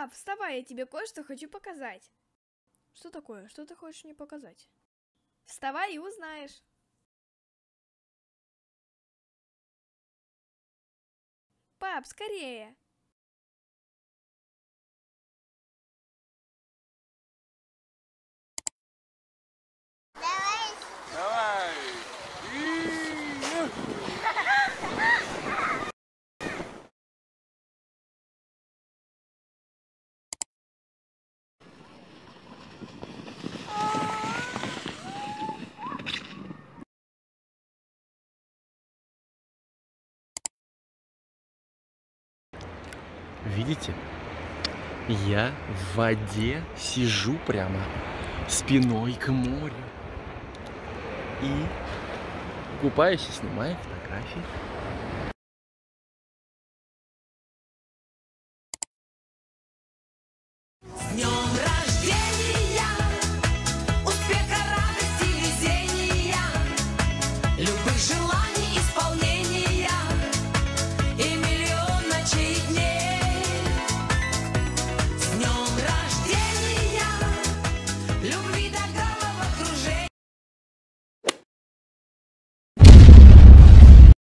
Пап, вставай, я тебе кое-что хочу показать. Что такое? Что ты хочешь мне показать? Вставай и узнаешь. Пап, скорее. Давай! Видите? Я в воде сижу прямо спиной к морю. И купаюсь и снимаю фотографии.